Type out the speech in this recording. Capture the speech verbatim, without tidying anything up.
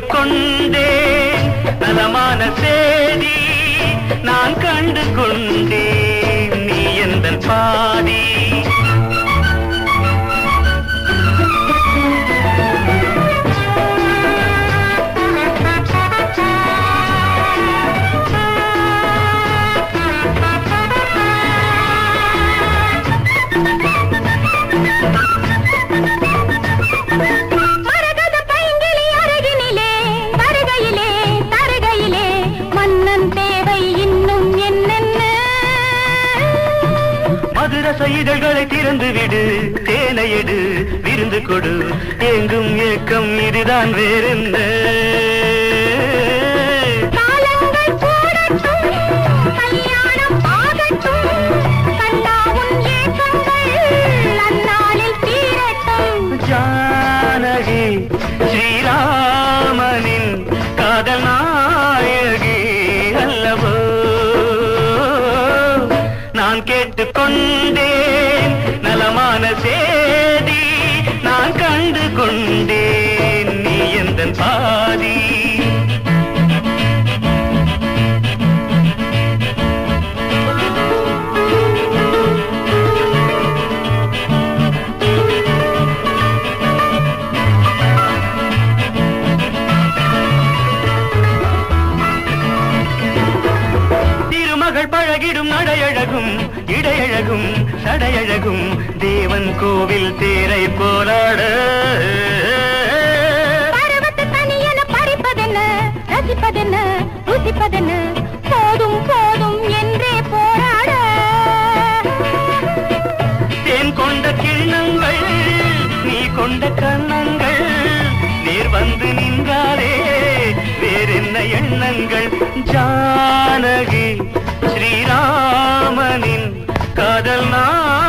கேட்டுக்கொண்டேன் நலமான சேதி நான் கண்டு கொண்டேன் நீ எந்தன் பாதி இதழ்களை திறந்து விடு தேனை எடு விருந்து கொடு எங்கும் ஏக்கம் இதுதான் வேறென்ன காலங்கள் போடட்டும் கல்யாணம் ஆகட்டும் கண்டாவும் ஏக்கங்கள் அந்நாளில் தீரட்டும் ஜானகி ஸ்ரீராமனின் காதல் நாயகி அல்லவோ நான் கேட்டுக்கொண்டேன் நலமான சேதி நான் கண்டு கொண்டேன் நீ எந்தன் பாதி திருமகள் பழகிடும் நடையழகும் இடையழகும் சடையழகும் தேவன் கோவில் தேரை போராட பருவத்து தனியென பறிப்பதென்ன ரசிப்பதென்ன ருசிப்பதென்ன போதும் போதும் என்றே போராட தேன் கொண்ட கிண்ணங்கள் நீ கொண்ட கண்ணங்கள் நேர் வந்து நின்றாரே வேறென்ன எண்ணங்கள் ஜானகி ஸ்ரீராமனின் காதல் நான்